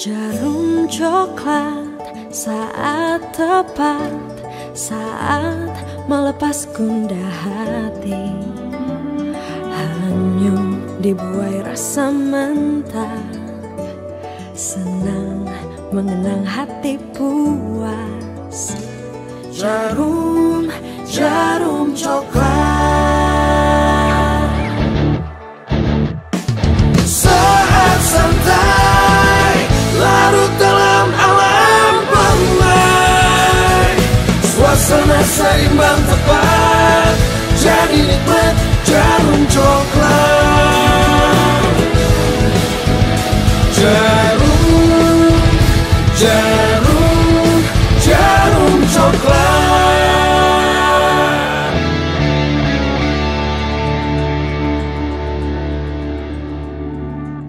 Jarum coklat saat tepat, saat melepas gundah hati, hanyut dibuai rasa mentah, senang mengenang hati puas. Jarum, jarum coklat. Saat santai larut dalam alam permai, suasana seimbang tepat, jadi nikmat jarum coklat.